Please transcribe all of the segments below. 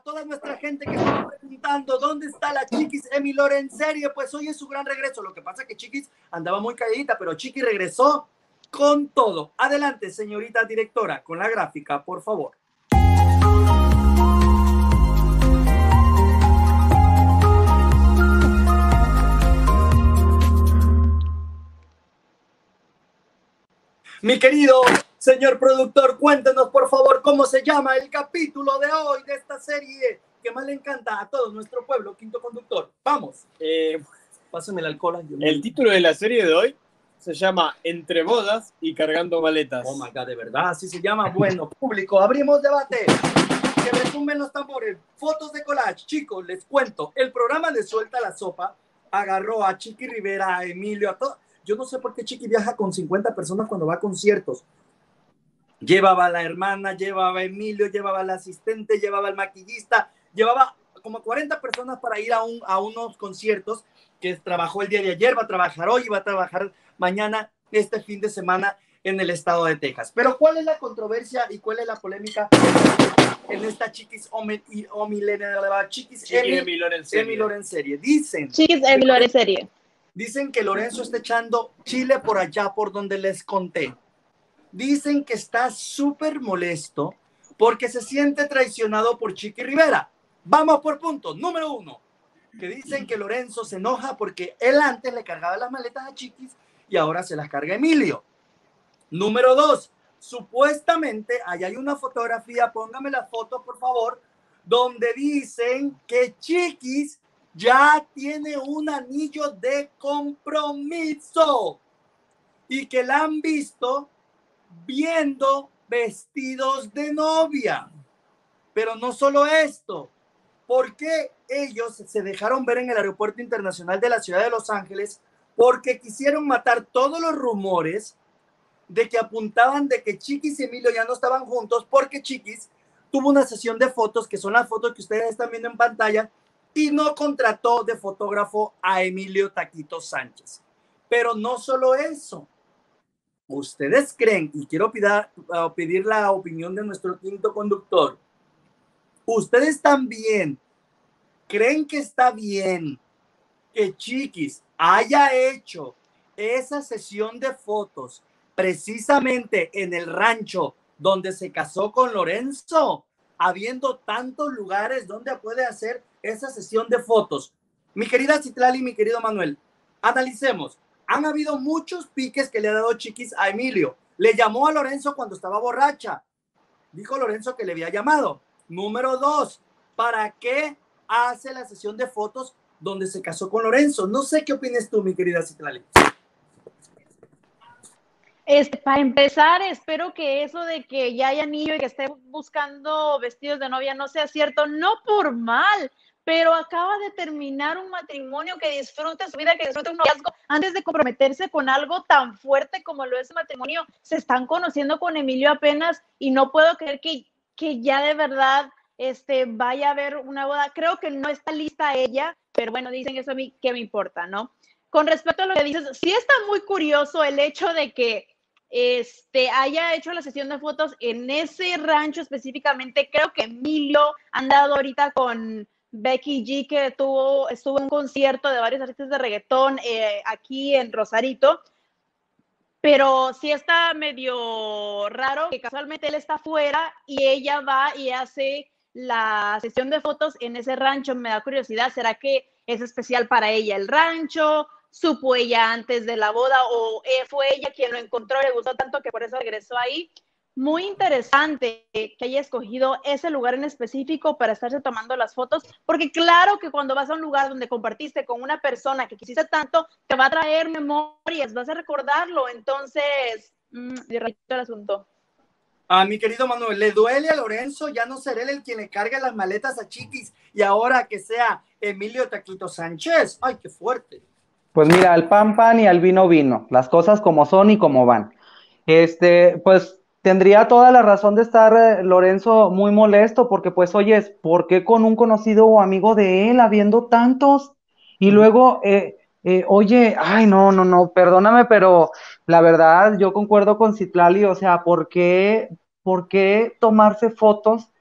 toda nuestra gente que está preguntando dónde está la Chiquis Emi Lore en serie, pues hoy es su gran regreso. Lo que pasa es que Chiquis andaba muy calladita, pero Chiquis regresó con todo. Adelante, señorita directora, con la gráfica, por favor. Mi querido señor productor, cuéntenos por favor cómo se llama el capítulo de hoy de esta serie que más le encanta a todo nuestro pueblo, Quinto Conductor. Vamos. Pásame el alcohol. El título de la serie de hoy se llama Entre bodas y cargando maletas. Oh my God, de verdad, así se llama. Bueno, público, abrimos debate. Que retumben los tambores. Fotos de collage. Chicos, les cuento. El programa de Suelta la Sopa agarró a Chiqui Rivera, a Emilio, a todos. Yo no sé por qué Chiqui viaja con 50 personas cuando va a conciertos. Llevaba a la hermana, llevaba a Emilio, llevaba al asistente, llevaba al maquillista, llevaba como 40 personas para ir a unos conciertos que trabajó el día de ayer, va a trabajar hoy y va a trabajar mañana, este fin de semana en el estado de Texas. Pero ¿cuál es la controversia y cuál es la polémica en esta Chiquis Emi Lore en serie? Dicen Chiquis Emi Lore en serie. Dicen que Lorenzo está echando chile por allá, por donde les conté. Dicen que está súper molesto porque se siente traicionado por Chiqui Rivera. Vamos por puntos. Número 1, que dicen que Lorenzo se enoja porque él antes le cargaba las maletas a Chiquis y ahora se las carga Emilio. Número 2, supuestamente, ahí hay una fotografía, póngame la foto por favor, donde dicen que Chiquis ya tiene un anillo de compromiso y que la han visto viendo vestidos de novia. Pero no solo esto, porque ellos se dejaron ver en el aeropuerto internacional de la ciudad de Los Ángeles porque quisieron matar todos los rumores de que apuntaban de que Chiquis y Emilio ya no estaban juntos porque Chiquis tuvo una sesión de fotos, que son las fotos que ustedes están viendo en pantalla, y no contrató de fotógrafo a Emilio Taquito Sánchez. Pero no solo eso. ¿Ustedes creen, y quiero pedir la opinión de nuestro quinto conductor, ustedes también creen que está bien que Chiquis haya hecho esa sesión de fotos precisamente en el rancho donde se casó con Lorenzo, habiendo tantos lugares donde puede hacer esa sesión de fotos? Mi querida Citlali y mi querido Manuel, analicemos. Han habido muchos piques que le ha dado Chiquis a Emilio. Le llamó a Lorenzo cuando estaba borracha. Dijo Lorenzo que le había llamado. Número 2, ¿para qué hace la sesión de fotos donde se casó con Lorenzo? No sé qué opinas tú, mi querida Citlali. Para empezar, espero que eso de que ya hay anillo y que esté buscando vestidos de novia no sea cierto, no por mal, pero acaba de terminar un matrimonio, que disfrute su vida, que disfrute un noviazgo antes de comprometerse con algo tan fuerte como lo es el matrimonio. Se están conociendo con Emilio apenas y no puedo creer que ya de verdad vaya a haber una boda. Creo que no está lista ella, pero bueno, dicen eso, a mí qué me importa, ¿no? Con respecto a lo que dices, sí está muy curioso el hecho de que haya hecho la sesión de fotos en ese rancho específicamente. Creo que Emilio ha andado ahorita con Becky G, que estuvo en un concierto de varios artistas de reggaetón aquí en Rosarito, pero sí está medio raro que casualmente él está afuera y ella va y hace la sesión de fotos en ese rancho. Me da curiosidad, ¿será que es especial para ella el rancho? ¿Supo ella antes de la boda o fue ella quien lo encontró, le gustó tanto que por eso regresó ahí? Muy interesante que haya escogido ese lugar en específico para estarse tomando las fotos, porque claro que cuando vas a un lugar donde compartiste con una persona que quisiste tanto, te va a traer memorias, vas a recordarlo. Entonces, de ratito el asunto. A mi querido Manuel, ¿le duele a Lorenzo ya no ser él el quien le cargue las maletas a Chiquis y ahora que sea Emilio Taquito Sánchez? ¡Ay, qué fuerte! Pues mira, al pan pan y al vino vino, las cosas como son y como van. Pues tendría toda la razón de estar Lorenzo muy molesto porque pues oyes, ¿por qué con un conocido o amigo de él habiendo tantos? Y luego, oye, ay, no, perdóname, pero la verdad yo concuerdo con Citlali, o sea, por qué tomarse fotos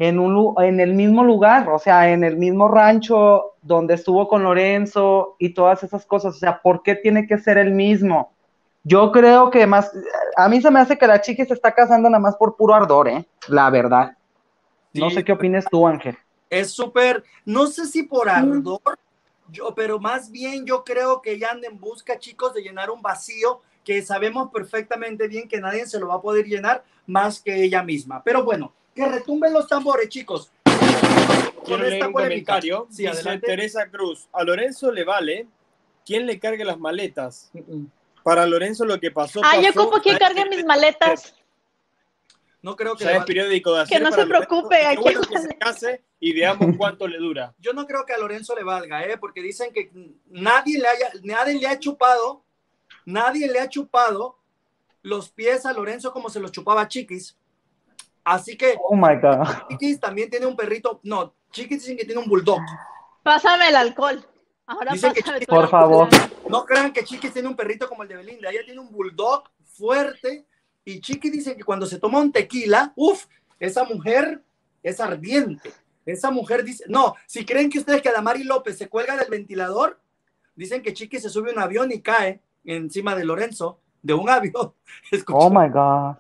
en el mismo lugar, o sea, en el mismo rancho donde estuvo con Lorenzo y todas esas cosas. O sea, ¿por qué tiene que ser el mismo? Yo creo que más, a mí se me hace que la chiqui se está casando nada más por puro ardor, la verdad. No Sí, sé qué opines tú, Ángel. es súper, no sé si por ardor, pero más bien yo creo que ella anda en busca, chicos, de llenar un vacío que sabemos perfectamente bien que nadie se lo va a poder llenar más que ella misma. Pero bueno, que retumben los tambores, chicos. Quiero leer un comentario. Sí, Dice adelante. Teresa Cruz, a Lorenzo le vale quién le cargue las maletas. Para Lorenzo lo que pasó, Yo pasó. ocupo quien cargue mis maletas. No creo que Ya es periódico de hacer. Que no para se preocupe. Lorenzo. Qué bueno que se case y veamos cuánto le dura. Yo no creo que a Lorenzo le valga, porque dicen que nadie le ha chupado los pies a Lorenzo como se los chupaba Chiquis. Así que Oh my God. Chiquis también tiene un perrito. No, Chiquis dicen que tiene un bulldog. Pásame el alcohol. Ahora Dicen que pásame Chiquis, por favor. No crean que Chiquis tiene un perrito como el de Belinda. Ella tiene un bulldog fuerte. Y Chiquis dice que cuando se toma un tequila, esa mujer es ardiente. Esa mujer dice, no, si creen que ustedes que Adamari López se cuelga del ventilador, dicen que Chiquis se sube a un avión y cae encima de Lorenzo, de un avión. Oh my God.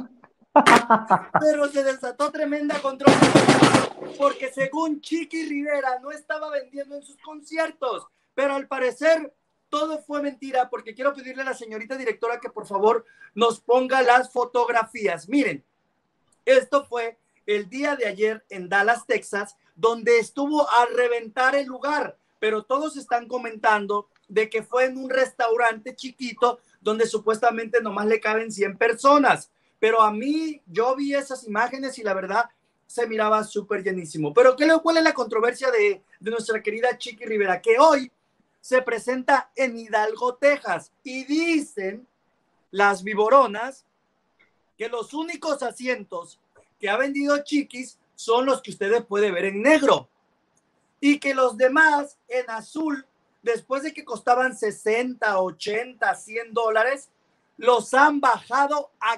Pero se desató tremenda controversia porque según Chiqui Rivera no estaba vendiendo en sus conciertos, pero al parecer todo fue mentira, porque quiero pedirle a la señorita directora que por favor nos ponga las fotografías. Miren, esto fue el día de ayer en Dallas, Texas, donde estuvo a reventar el lugar, pero todos están comentando de que fue en un restaurante chiquito donde supuestamente nomás le caben 100 personas. Pero a mí, yo vi esas imágenes y la verdad se miraba súper llenísimo. Pero ¿cuál es la controversia de nuestra querida Chiqui Rivera? Que hoy se presenta en Hidalgo, Texas. Y dicen las viboronas que los únicos asientos que ha vendido Chiquis son los que ustedes pueden ver en negro. Y que los demás en azul, después de que costaban 60, 80, $100, los han bajado a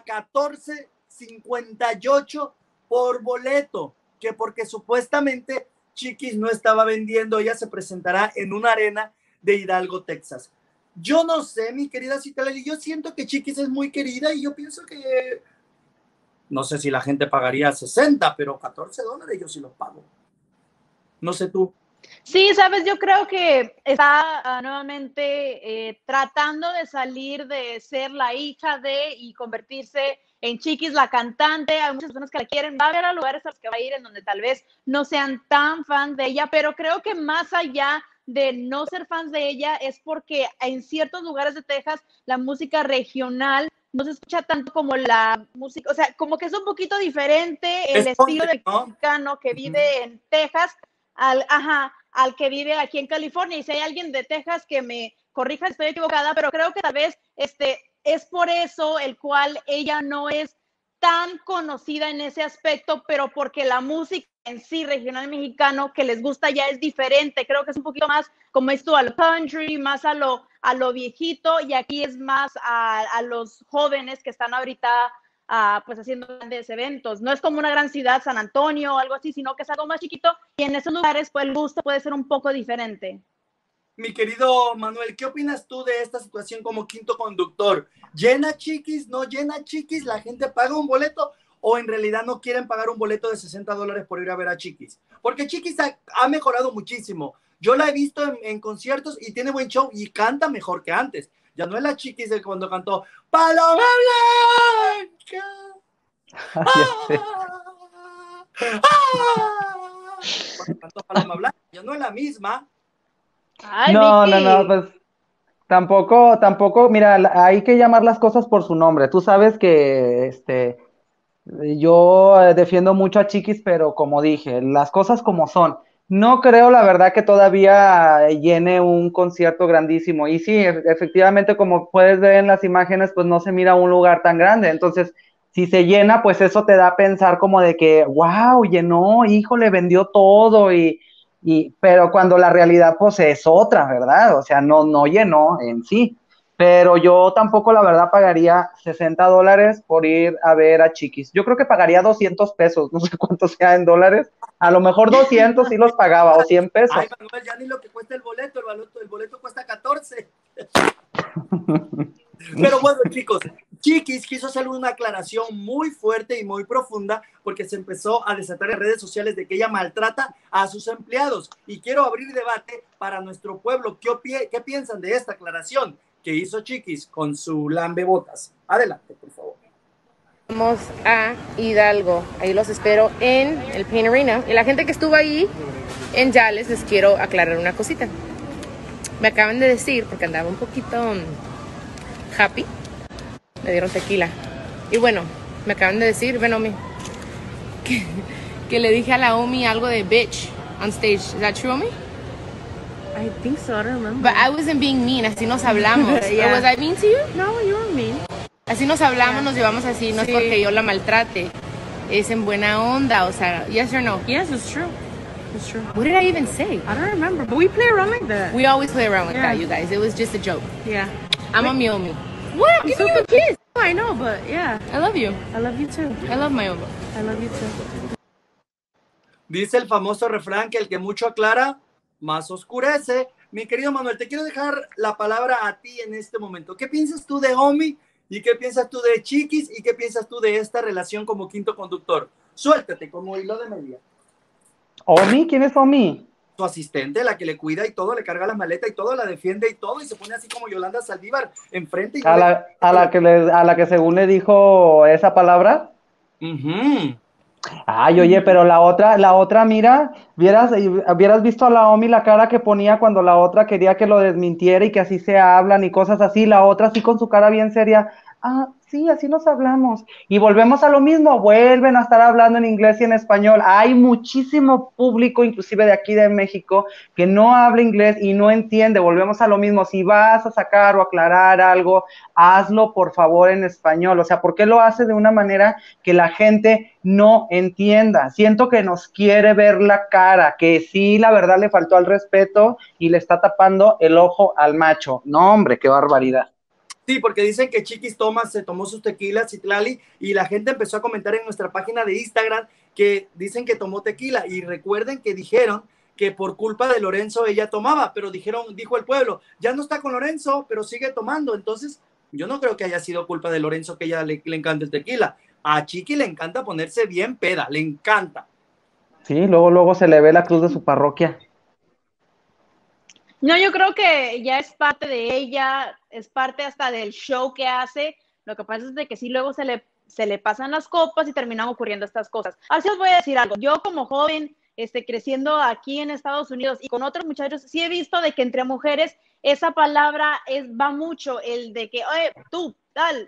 $14.58 por boleto, que porque supuestamente Chiquis no estaba vendiendo. Ella se presentará en una arena de Hidalgo, Texas. Yo no sé, mi querida Citlali, yo siento que Chiquis es muy querida y yo pienso que no sé si la gente pagaría 60, pero $14 yo sí los pago. No sé tú. Sí, sabes, yo creo que está nuevamente tratando de salir de ser la hija de y convertirse en Chiquis, la cantante. Hay muchas personas que la quieren. Va a haber lugares a los que va a ir en donde tal vez no sean tan fans de ella, pero creo que más allá de no ser fans de ella es porque en ciertos lugares de Texas la música regional no se escucha tanto como la música, o sea, como que es un poquito diferente el estilo de mexicano que vive en Texas al que vive aquí en California. Y si hay alguien de Texas que me corrija si estoy equivocada, pero creo que tal vez es por eso el cual ella no es tan conocida en ese aspecto, pero porque la música en sí regional mexicano que les gusta ya es diferente. Creo que es un poquito más, como esto, a lo country, más a lo viejito, y aquí es más a los jóvenes que están ahorita pues haciendo grandes eventos. No es como una gran ciudad, San Antonio o algo así, sino que es algo más chiquito, y en esos lugares pues el gusto puede ser un poco diferente. Mi querido Manuel, ¿qué opinas tú de esta situación como quinto conductor? ¿Llena Chiquis? ¿No llena Chiquis? ¿La gente paga un boleto? ¿O en realidad no quieren pagar un boleto de $60 por ir a ver a Chiquis? Porque Chiquis ha mejorado muchísimo. Yo la he visto en conciertos y tiene buen show y canta mejor que antes. Ya no es la Chiquis de cuando cantó Paloma Blanca. Cuando cantó Paloma Blanca, ya no es la misma. Ay, no, Vicky. no, pues tampoco, mira, hay que llamar las cosas por su nombre. Tú sabes que yo defiendo mucho a Chiquis, pero como dije, las cosas como son. No creo, la verdad, que todavía llene un concierto grandísimo. Y sí, efectivamente, como puedes ver en las imágenes, pues no se mira un lugar tan grande. Entonces, si se llena, pues eso te da a pensar como de que, wow, llenó, híjole, vendió todo. Pero cuando la realidad, pues es otra, ¿verdad? O sea, no llenó en sí. pero yo tampoco la verdad pagaría $60 por ir a ver a Chiquis. Yo creo que pagaría 200 pesos, no sé cuánto sea en dólares, a lo mejor 200 sí los pagaba, o 100 Ay, pesos. Manuel, ya ni lo que cuesta el boleto cuesta 14. Pero bueno, chicos, Chiquis quiso hacer una aclaración muy fuerte y muy profunda porque se empezó a desatar en redes sociales de que ella maltrata a sus empleados. Y quiero abrir debate para nuestro pueblo. ¿Qué piensan de esta aclaración que hizo Chiquis con su lambebotas? Adelante, por favor. Vamos a Hidalgo, ahí los espero en el Pain Arena. Y la gente que estuvo ahí en Yales, les quiero aclarar una cosita. Me acaban de decir, porque andaba un poquito happy, me dieron tequila. Y bueno, me acaban de decir, ven Omi, que le dije a la Omi algo de bitch on stage. Is that true, Omi? I think so, I don't remember. But I wasn't being mean, así nos hablamos. Yeah. Was I mean to you? No, you were mean. Así nos hablamos, nos llevamos así, no es Sí. porque yo la maltrate. Es en buena onda, o sea, yes or no? Yes, it's true. It's true. What did I even say? I don't remember, but we play around like that. We always play around with Yeah. that, you guys. It was just a joke. Yeah. I'm a Omi. What? I'm giving you a kiss. I know, but yeah, I love you. I love you too. I love my Omi. I love you too. Dice el famoso refrán que el que mucho aclara, más oscurece. Mi querido Manuel, te quiero dejar la palabra a ti en este momento. ¿Qué piensas tú de Omi? ¿Y qué piensas tú de Chiquis? ¿Y qué piensas tú de esta relación como quinto conductor? Suéltate como hilo de media. ¿Omi? ¿Quién es Omi? Su asistente, la que le cuida y todo, le carga la maleta y todo, la defiende y todo, y se pone así como Yolanda Saldívar enfrente. Y ¿A la que según le dijo esa palabra? Ujú. Ay, oye, pero la otra, mira, hubieras visto a la Omi la cara que ponía cuando la otra quería que lo desmintiera y que así se hablan y cosas así, la otra así con su cara bien seria, ah, sí, así nos hablamos, y volvemos a lo mismo, vuelven a estar hablando en inglés y en español. Hay muchísimo público, inclusive de aquí de México, que no habla inglés y no entiende, volvemos a lo mismo. Si vas a sacar o aclarar algo, hazlo por favor en español. O sea, ¿por qué lo hace de una manera que la gente no entienda? Siento que nos quiere ver la cara, que sí, la verdad le faltó al respeto y le está tapando el ojo al macho. No, hombre, qué barbaridad. Sí, porque dicen que Chiquis se tomó sus tequilas, Citlali, y la gente empezó a comentar en nuestra página de Instagram que dicen que tomó tequila. Y recuerden que dijeron que por culpa de Lorenzo ella tomaba, pero dijo el pueblo, ya no está con Lorenzo, pero sigue tomando. Entonces, yo no creo que haya sido culpa de Lorenzo que ella le encanta el tequila. A Chiqui le encanta ponerse bien peda, le encanta. Sí, luego se le ve la cruz de su parroquia. No, yo creo que ya es parte de ella, es parte hasta del show que hace. Lo que pasa es de que sí, luego se le pasan las copas y terminan ocurriendo estas cosas. Ahora sí os voy a decir algo. Yo como joven, creciendo aquí en Estados Unidos y con otros muchachos, sí he visto de que entre mujeres esa palabra va mucho, el de que, oye, tú, tal,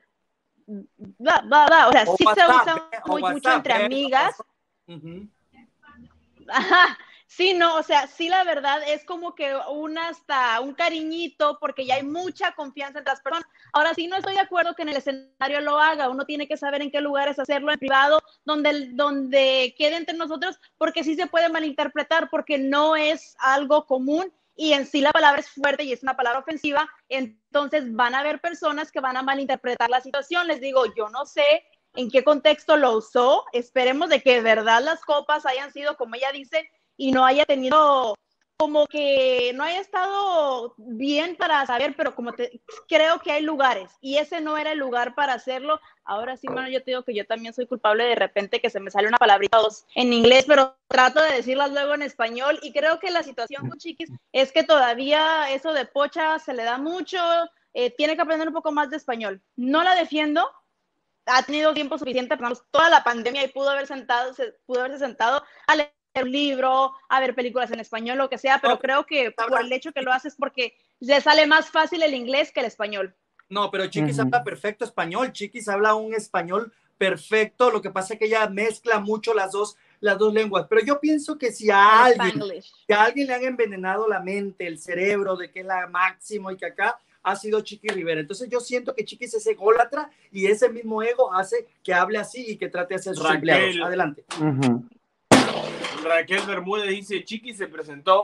o sea, sí se usa mucho entre amigas. Uh-huh. Ajá. Sí, no, o sea, sí, la verdad es como que hasta un cariñito, porque ya hay mucha confianza entre las personas. Ahora sí, no estoy de acuerdo que en el escenario lo haga. Uno tiene que saber en qué lugares hacerlo, en privado, donde quede entre nosotros, porque sí se puede malinterpretar, porque no es algo común y en sí la palabra es fuerte y es una palabra ofensiva. Entonces van a haber personas que van a malinterpretar la situación. Les digo, yo no sé en qué contexto lo usó. Esperemos de que de verdad las copas hayan sido, como ella dice, y no haya tenido, como que no haya estado bien para saber, pero creo que hay lugares, y ese no era el lugar para hacerlo. Ahora sí, mano, yo te digo que yo también soy culpable de repente que se me sale una palabrita o dos en inglés, pero trato de decirlas luego en español, y creo que la situación con Chiquis es que todavía eso de pocha se le da mucho, tiene que aprender un poco más de español. No la defiendo, ha tenido tiempo suficiente, pero toda la pandemia y pudo haberse sentado a leer un libro, a ver películas en español, lo que sea, pero creo que por el hecho que lo hace es porque le sale más fácil el inglés que el español. No, pero Chiquis habla perfecto español. Chiquis habla un español perfecto. Lo que pasa es que ella mezcla mucho las dos lenguas. Pero yo pienso que si a alguien le han envenenado la mente, el cerebro, de que es la máximo y que acá ha sido Chiqui Rivera. Entonces yo siento que Chiquis es ególatra y ese mismo ego hace que hable así y que trate así a sus empleados. Adelante. Raquel Bermúdez dice, Chiqui se presentó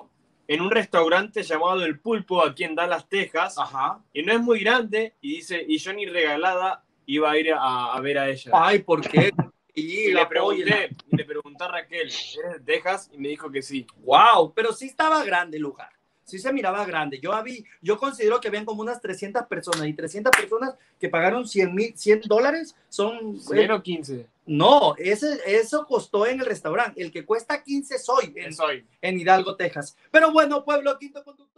en un restaurante llamado El Pulpo, aquí en Dallas, Texas. Ajá. Y no es muy grande, y dice, y yo ni regalada iba a ir a ver a ella. Ay, ¿por qué? Y le pregunté a Raquel, ¿eres de Texas? Y me dijo que sí. Wow, pero sí estaba grande el lugar. Sí se miraba grande. Yo considero que habían como unas 300 personas, y 300 personas que pagaron $100 son... 100 o 15. No, eso costó en el restaurante. El que cuesta 15 soy en Hidalgo, Texas. Pero bueno, pueblo, quinto conductor.